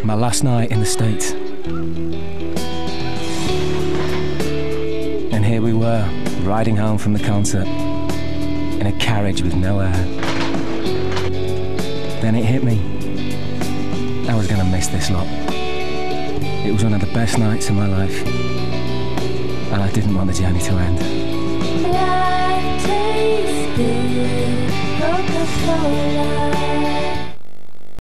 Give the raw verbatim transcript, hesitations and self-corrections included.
my last night in the States. And here we were, riding home from the concert, in a carriage with no air. Then it hit me. I was gonna miss this lot. It was one of the best nights of my life, and I didn't want the journey to end. Life tastes good, Coca-Cola.